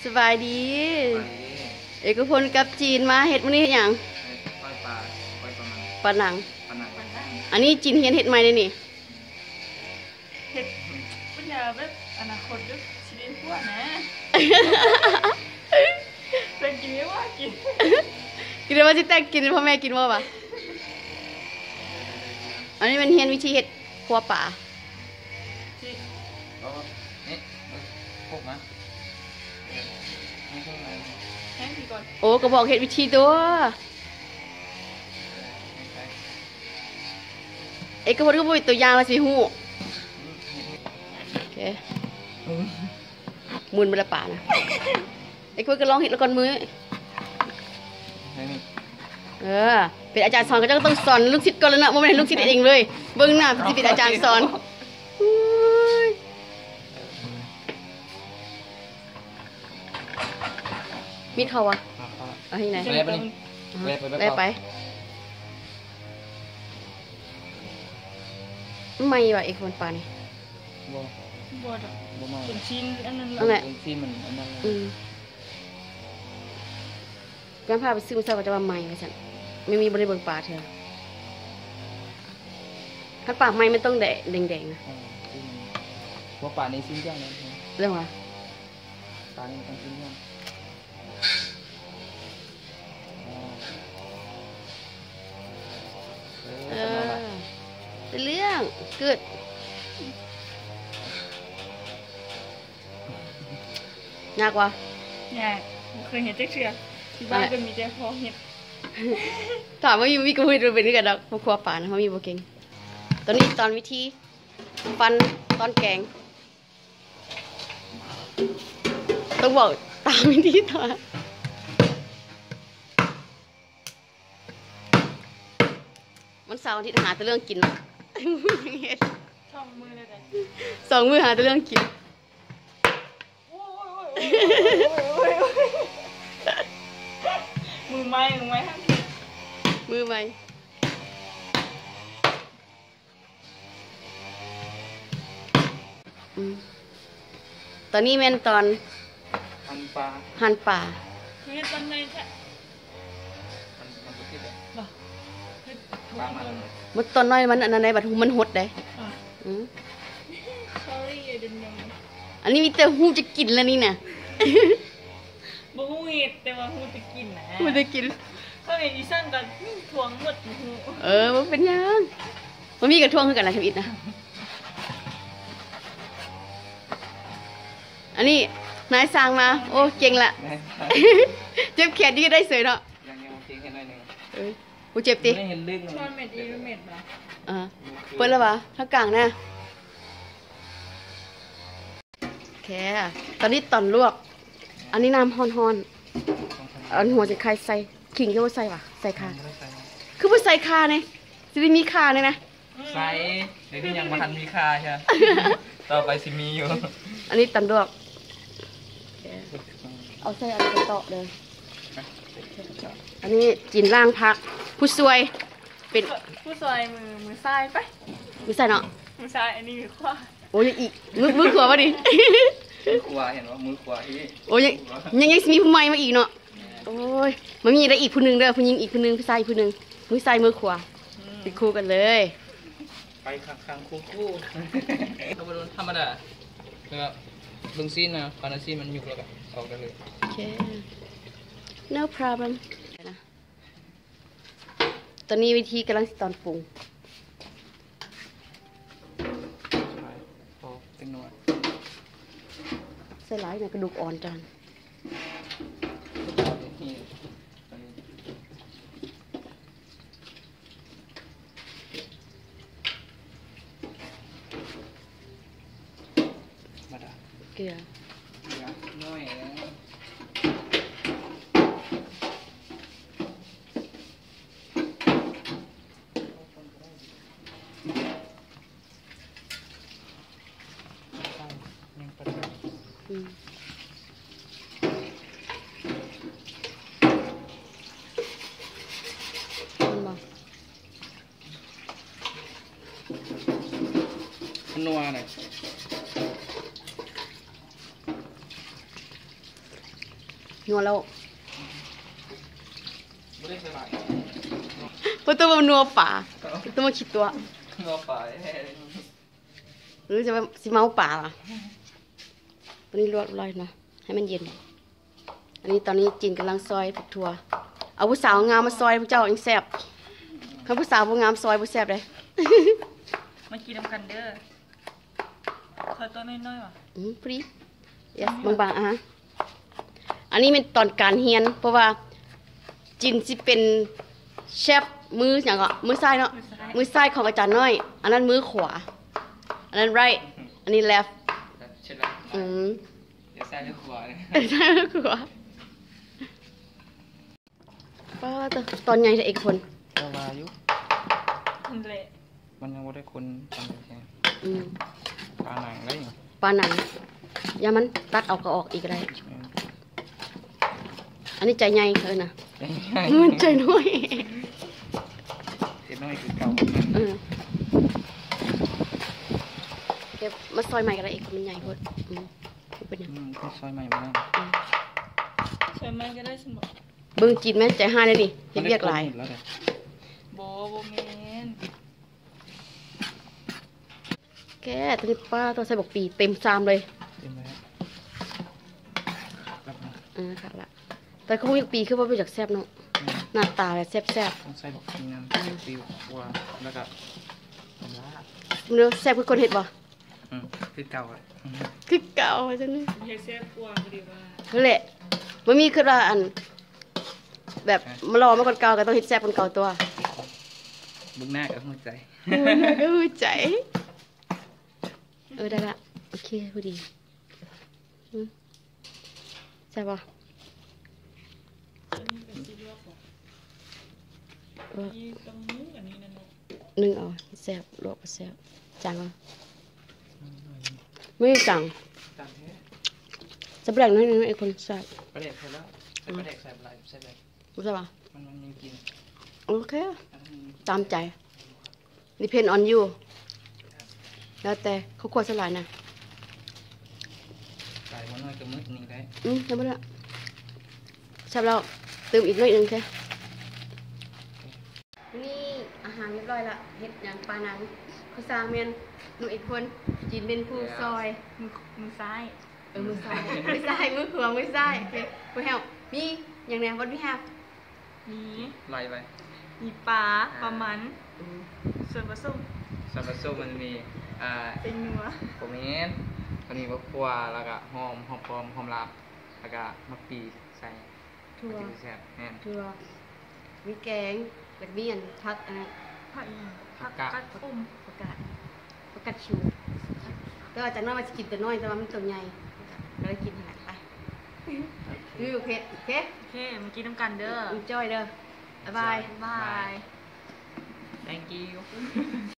สบายดีเอกพลกับจีนมาเห็ดมื้อนี้อย่างปล่อยปลาปล่อยปลาหนังปลาหนังอันนี้จีนเห็ดใหม่เลยนี่เห็ดปัญญาแบบอนาคตด้วยชีวิตพวกนะแต่กินไม่ว่ากินกินว่าจะแต่งกินพ่อแม่กินว่าปะอันนี้เป็นเฮียนวิธีเห็ดครัวป่านี่พวกนะแห้งก่อนโอ้ก็บอกเห็ดวิธีตัวเอกพลก็บอกตัวอย่างมาสิฮู้โอเคมุนมาละป่านะเอกพลก็ลองเห็ดแล้วก่อนมือเป็นอาจารย์สอนก็ต้องสอนลูกศิษย์ก่อนแล้วนะไม่ใช่ลูกศิษย์เองเลยเบิ้งหน้าเป็นอาจารย์สอนมีดเขาวะเอาให้ไหนได้ไปไม่ว่ะเอกคนปานี่บดเป็นชิ้นอันนั้นแหละเป็นชิ้นมันอันนั้นการพาไปซื้อมาเช้าก็จะว่าไม่ไงฉันไม่มีบริเวณป่าเธอถ้าป่าไม้ไม่ต้องแดงๆนะพวกป่าในชิ้นย่างเลยเรื่องวะป่าในต้องชิ้นย่างเป็นเรื่องเกิดยากวะยากเคยเห็นเจ๊เชื่อที่บ้านก็มีแต่พอเห็ดถามว่ามีกูเห็ดเป็นนี่กันดอกพวกครัวป่านะเขามีโบเก่งตอนนี้ตอนวิธีฟันตอนแกงต้องบอกตามวิธีตอนมันเสาร์อาทิตย์หาแต่เรื่องกินช่องมือเลย 2 มื้อหาแต่เรื่องกินมือไม้ทั้งมือไม้ตอนนี้แม่นตอนหั่นปลาคือตอนไหนแท้มันก็คิดเลยมันตอนน้อยมันอันนั้นไหนบัดหูมันหดได้ sorry I didn't know อันนี้มีแต่หูจะกินแล้วนี่น่ะบ่ฮู้เฮ็ดแต่ว่าฮู้จะกินนะหูจะกินถ้าเห็นอีสั่นก็ทวงหมดหูมันเป็นยังมันมีกระท่วงคือกันนะชีวิตนะอันนี้นายสร้างมาโอ้เก่งละเจ็บแขนนี่ก็ได้เสยเนาะยังเก่งแค่น้อยนึงกูเจ็บติไม่เห็นลึกช้อนเม็ดอีเม็ดบ่เปิดแล้ววะถ้ากลางนะแค่ตอนนี้ตอนลวกอันนี้น้ำฮ้อนอันหัวจะใครใส่ขิงก็ว่าใส่ปะใส่คาคือว่าใส่คาเนี่ยจะได้มีคาเนี่ยนะใส่เดี๋ยวนี้ยังมาทันมีคาใช่ต่อไปสิมีอยู่อันนี้ตอนลวกเอาใส่อันนี้ต่อเลยอันนี้จินล่างพักผู้ช่วยเป็นผู้ช่วยมือซ้ายไปมือใส่เนาะมือซ้ายอันนี้มือขวาโอ้ยอีกมือขวาป่ะดิมือขวาเห็นว่ามือขวาที่โอ้ยยังมีผู้ใหม่มาอีกเนาะโอ้ยมันมีอะไรอีกผู้หนึ่งเด้อผู้หญิงอีกผู้หนึ่งผู้ชายอีกผู้หนึ่งมือซ้ายมือขวาติดคู่กันเลยไปข้างคู่เขาเป็นธรรมดานะครับลุงซีนนะปานาซีมันหยุกแล้วกันออกกันเลยโอเค no problem นะตอนนี้วิธีกำลังตอนปรุงใส่หลายเนี่ยกระดูกอ่อนจังเกลือน้อยนัวหน่อยนัวแล้วไม่ได้ใส่หลายเพราะตัวมันนัวป่าตัวมันคิดตัวงอป่าแท้หรือจะว่าสิเมาป่าล่ะวันนี้ลวกลอยเนาะให้มันเย็น อันนี้ตอนนี้จีนกำลังซอยผักถั่วเอาผู้สาวงามมาซอยพระเจ้ายังแซ่บถ้าผู้สาวผู้งามซอยผู้แซ่บเลยมากินน้ำกันเด้อขอตัวน้อยๆว่ะพรีเยสบางๆฮะอันนี้เป็นตอนการเฮียน เพราะว่าจีนสิเป็นเชฟมืออย่างก็มือซ้ายเนาะมือซ้ายของอาจารย์น้อย อันนั้นมือขวา อันนั้น right อันนี้ left เช็ดละ เดี๋ยวใส่ด้วยขวาเลยซ้ายมือขวาป้าตอนใหญ่จะเอกคนก็วายุนั่นแหละมันยังไม่ได้คนทำแค่อืมปลาหนังได้อยู่ปลาหนังอย่ามันตัดออกก็ออกอีกอะไรอันนี้ใจใหญ่เออนะมันใจน้อยเห็นน้อยคือเก่าเออเก็บมาซอยใหม่กันเลยเอกมันใหญ่พอดเป็นยังก็ซอยใหม่มาสวยมากก็ได้สมบัติเบิ่งจีนแม่ใจห้าเลยนี่เห็นเรียกหลายแล้วแต่โบเมนแกตอนนี้ป้าต้องใส่บอกปีเต็มซามเลยเต็มแล้วรับมาค่ะละแต่ก็มีปีคือว่าไปจากแซ่บเนาะหน้าตาแบบแซ่บต้องใส่บอกงานฟิววัวแล้วก็ทำละๆเนื้อแซ่บคือคนเห็ดบ่คือเก่าเลยคือเก่าจังเลยเรียกแซ่บกว่าพอดีว่านั่นแหละมันมีคือว่าอัน แบบมารอมาคนเก่าก็ต้องเห็ดแซ่บคนเก่าตัวบุกหน้ากับหัวใจใจได้ละโอเคพอดีใช่ป่ะอันนี้เป็นซีเรียสหรอที่ตรงนี้อันนี้นะเนาะนึ่งเอาแซ่บลวกแซ่บจังอ่ะไม่จังจานแท้จะแบ่งน้อยนึงไอ้คนแซ่บประเด็กใส่แล้วใส่ประเด็กใส่อะไรใส่อะไรรู้ใช่ป่ะมันยังกินโอเคตามใจ depend on you แล้วแต่เขาควรสลายนะใส่มันน้อยกับมืดนี่ได้จำไม่ได้ใช่แล้วเติมอีกหน่อยนึงแค่นี่อาหารเรียบร้อยละเห็ดยางปลาหนังข้าวสารเมียนหนูอีกคนจีนเป็นผู้ซอยมือซ้ายมือซ้ายมือซ้ายมือขวามือซ้ายโอเคมือแฮวมีอย่างไรวันพี่แฮวมีไล่ไปมีปลามันส่วนผสมส่วนผสมมันมีเป็นนัวผมเห็นตอนนี้ก็คั่วแล้วก็หอมปอมหอมลาบแล้วก็มะปีใส่ถั่วมันจะแซ่บแน่นถั่วมีแกงแบบเมี่ยนผักผักผักกัดปุ่มประกาศชิวแต่ว่าจากน้อยมาจะกินตัวน้อยแต่ว่ามันตัวใหญ่ก็เลยกินขนาดไปนี่โอเคโอเคโอเคมากินน้ำกันเด้อ enjoy เด้อบ๊ายบายบาย thank you